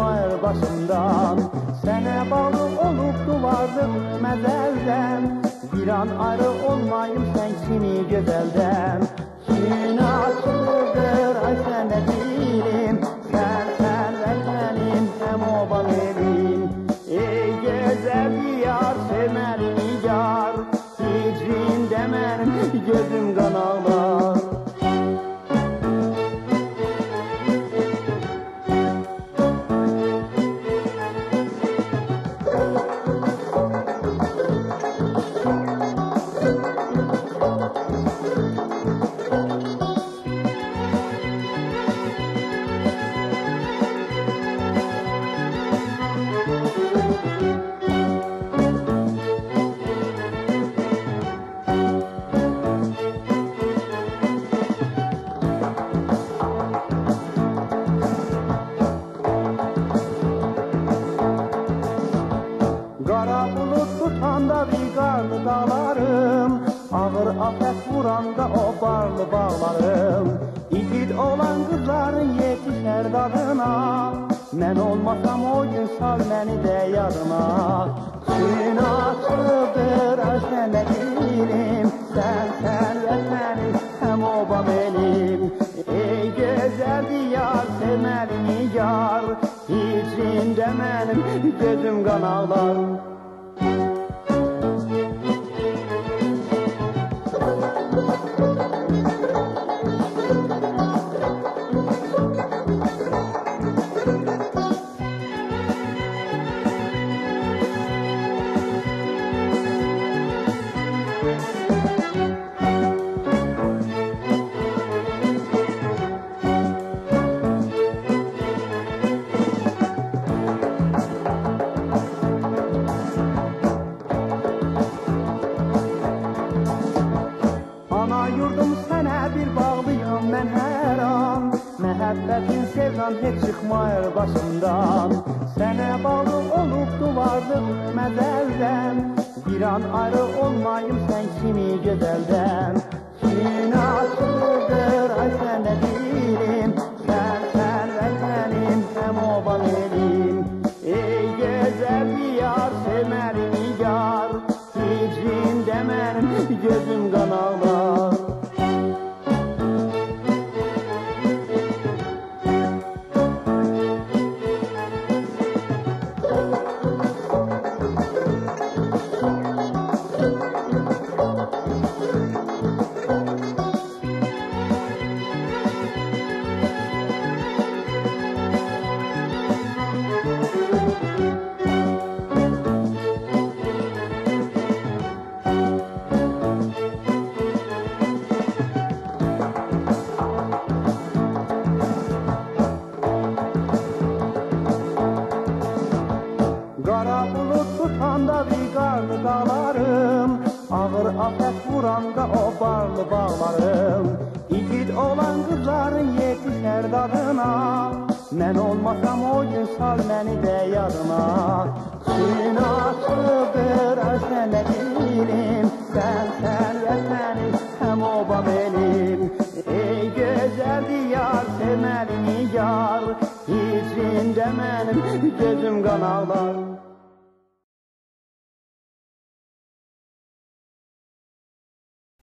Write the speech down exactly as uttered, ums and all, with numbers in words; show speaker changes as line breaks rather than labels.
çıxmayır başımdan. Sənə bağlı olubdu varlıq məzəldən, bir an ayrı olmayım sən kimi gözəldən. Gün açıldır ay sənə dilim, sən sən vətənim həm oban evim. Ey gözəl diyar, sevməli nigar, hicrində mənim gözüm qan ağlar. Qara bulut tutanda bir qarlı dağlarım, ağır afət vuranda o barlı bağlarım. İgid olan qızların yetişər dadına, mən olmasam o gün sal məni də yadına. Gün açıldır ay sənə dilim, sən sən vətənim həm oba benim. Ey gözəl diyar, sevməli nigar, hicrində mənim gözüm qan ağlar. Ana yurdum sənə bir bağlıyam mən hər an, məhəbbətin sevdan heç çıxmayır başımdan. Sənə bağlı olubdu varlıq məzəldən, bir an ayrı olmayım sən kimi gözəldən. Gün açıldır ay sənə dilim, sən sən vətənim həm oban evim. Ey gözəl diyar, sevməli nigar, hicrində mənim gözüm qan ağlar. Qara bulut tutanda bir qarlı dağlarım, ağır afət vuranda o barlı bağlarım. İgid olan qızların yetişər dadına, mən olmasam o gün sal məni də yadına. Gün açıldır ay sənə dilim, sən sən vətənim həm oba benim. Ey gözəl diyar, sevməli nigar, hicrində mənim gözüm qan ağlar.